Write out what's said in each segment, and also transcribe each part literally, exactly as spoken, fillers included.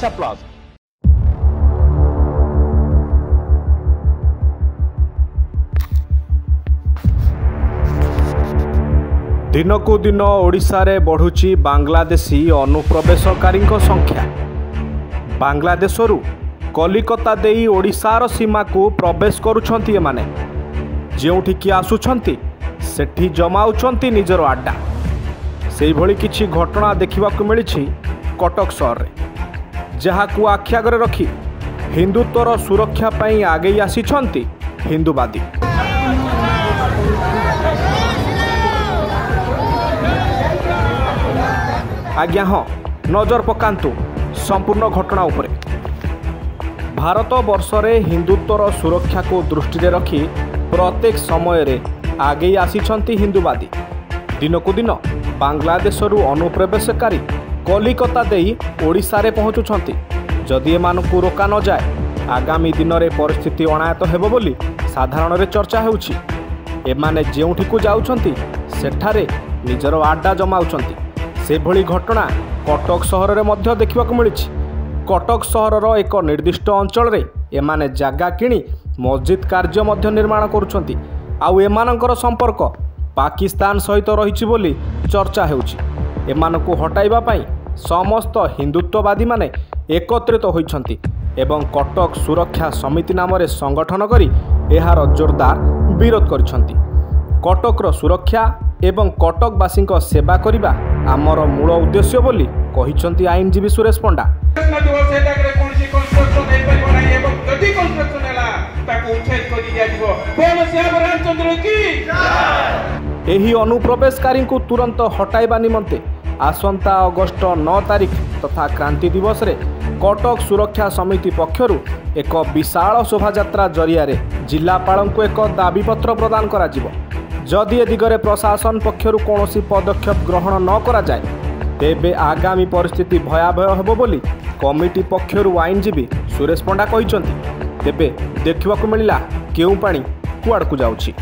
आशा plus. दिनकू दिन ओडिशा रे बढ़ुची बांग्लादेशी अनुप्रवेशकारी संख्या। बांग्लादेशरू कलिकता देई ओडिशार सीमा को प्रवेश करुछंती एमाने जेउठिकी आसुछंती सेठी जमाउछंती निजर आड्डा। सेही भली किछि घटना देखिबाकू मिलिछि कटक सहर रे, जहाकू आखि आगरे रखी हिंदुत्वर सुरक्षा पई आगे आसिछंती हिंदूवादी। आज्ञा हाँ, नजर पकांतु संपूर्ण घटना उपरे। भारत वर्षरे हिंदुत्वर सुरक्षा को दृष्टि रे रखी प्रत्येक समय रे आगे आसिछंती हिंदूवादी। दिनकू दिन बांग्लादेशरू अनुप्रवेशकारी कलिकता देई ओडिशा रे पहुँचुछंती। जदि एमानकू रोका न जाए आगामी दिन रे परिस्थिति अणायत हेबो बोली साधारण रे चर्चा हेउछि। एमाने जेउठिकू जाउछंती सेठारे निजर आड्डा जमाउछंती। से भली घटना कटक सहर रे मध्य देखिबाकू मिलिछि। कटक सहरर एक निर्दिष्ट अंचल रे एमाने जागा किणी मस्जिद कार्य मध्य निर्माण करुछंती। आउ एमानकर संपर्क पाकिस्तान सहित रहिछि बोली चर्चा हेउछि। एमानकू हटाइबा पई समस्त हिंदुत्ववादी माने एकत्रित होइछंती एवं कटक सुरक्षा समिति नाम रे संगठन करी एहार जोरदार विरोध करिछंती। कटकर सुरक्षा एवं कटकवासी सेवा करने आमर मूल उद्देश्य बोली कहिछंती आईनजीवी सुरेश पंडा। एही अनुप्रवेशकारी को तुरंत हटाइबा निमंते आसंता अगस्ट नौ तारिख तथा क्रांति दिवस रे कटक सुरक्षा समिति पक्षरु एक विशाल शोभायात्रा जरिया रे जिलापाल को एक दाबीपत्र प्रदान करा जिवो। जदि ए दिगरे प्रशासन पक्षरु कौनसी पदक्षेप ग्रहण न करा जाए तेबे आगामी परिस्थिति भयावह हेबो बोली कमिटी पक्षरु आईनजीवी सुरेश पंडा कहिसंती। तेबे देखिबाकू मिलिला केउ पानी कुआडकू जाउछि।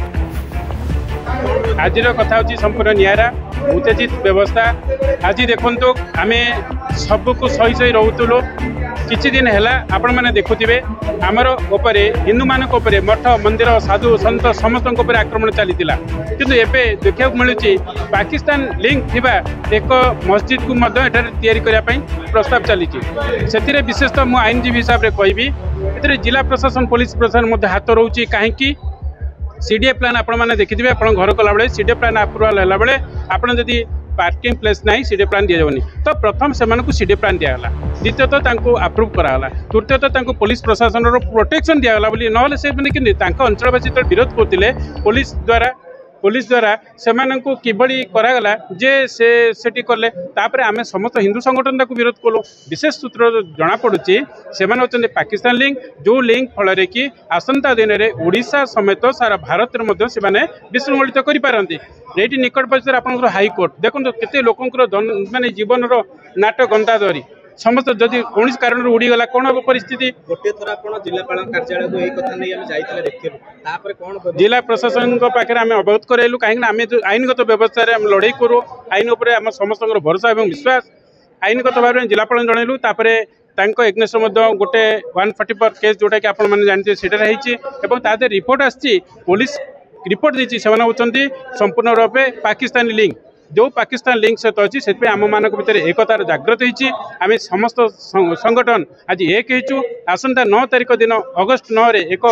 आजिर कथा होची संपूर्ण नियारा उत्तेजित व्यवस्था। आज देखंतु आमे सबको सही सही रहउतलो। किछि दिन हैला आपण माने देखुथिबे हमर ऊपरे हिंदू मानक ऊपरे मठ मंदिर साधु संत समस्त ऊपरे आक्रमण चलीतिला। किंतु एबे देखिया मिलुछि पाकिस्तान लिंक थिबा एक मस्जिद को मध्य एठारे तयारी करिया पई प्रस्ताव चलीछि। सेतिरे विशेषतः मु आईनजीवी हिसाब रे कहबी एतिरे जिला प्रशासन पुलिस प्रशासन मध्य हाथ रहउछि। काहेकि सीडीए प्लान आपण माने देखिथिबे आपण घर कला बेले सीडीए प्लान अप्रूवल हैला बेले आपण जदि पार्किंग प्लेस नहीं सीडीए प्लान दिया जावनी तो प्रथम से सीडीए प्लान दिगला, द्वितीयतः तांको अप्रूव कराला, तृतीयतः तांको पुलिस प्रशासन प्रोटेक्शन दिगला बोली नहले से कि अंचलवासी तो विरोध करते पुलिस द्वारा पुलिस द्वारा से किभली करागला जे से सेठी कले तापरे आमे समस्त हिंदू संगठन को विरोध कलु। विशेष सूत्र जना पड़ुची से होचंदी पाकिस्तान लिंक जो लिंक फल कि आसंता दिन में ओडिशा समेत सारा भारत में से विशृंखलित कर पारती। ये निकट परिसर आप हाईकोर्ट देखो केते लोकंर माने जीवन नाट गंदा धरी समस्त जदि कौन कारण उड़ीगला कौन हम परिस्थिति। गोटे थर आप जिलापाल कार्यालय को एक कथा नहीं आम जाइए देखिए कौन जिला प्रशासन पाखे आम अवगत कराइलु कहीं आम जो आईनगत व्यवस्था आम लड़ाई करूँ आईन उपर आम समस्त भरोसा और विश्वास आईनगत भाव में जिलापाल जनइलु। एग्नेस्ट गोटे वन फोर्टी फोर केस जोटा कि आप जानते सेटा रिपोर्ट आसी पुलिस रिपोर्ट देती से होती संपूर्ण रूपे पाकिस्तानी लिंक जो पाकिस्तान लिंक सहित अच्छी से आम मान भर एकतार जागृत होती आम समस्त संगठन आज एक हो आसंता नौ तारिख दिन अगस्ट नौ एक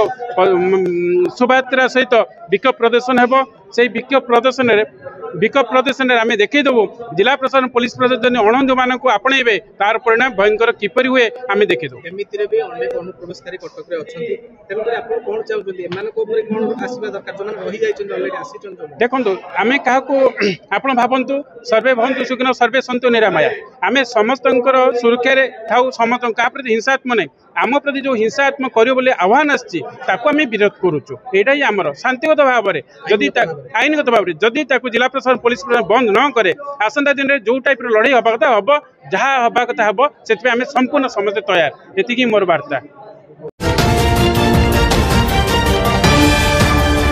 शोभायात्रा सहित विक्षोभ प्रदर्शन हेबो। से विक्षोभ प्रदर्शन विक्षोभ प्रदर्शन आम देखईदेवु जिला प्रशासन पुलिस प्रशासन अणंजु मान आपणे तार परिणाम भयंकर किपरि हुए आम देखीदेवु। एमितिरे भी अनेक अनुप्रवेशकारी कटक रे अछंती तेणुकर आप कोन चाहउछंती एमानक ऊपर कोन आसीबा दरकार जमन रही जाइछन ऑलरेडी आसीछन। देखंतु आमे काहाको आपण भाबंतु सर्वे भवंतु सुखिनो सर्वे सन्तु निरामया आमे समस्तंकर सुरक्षा रे थाउ समस्त का प्रति हिंसात्मक नै आम प्रति जो हिंसात्मक करियो बोले आह्वान आछि ताको आमे विरोध करूछु। एटा ही आमर शांतिगत भाव में जदि आईनगत भाव में जदि जिला प्रशासन पुलिस प्रशासन बंद न करे आसंता दिन में जो टाइप लड़ाई हवा कथा हम जहाँ हवा कथा हम से संपूर्ण समस्त तैयार। एति मोर वार्ता।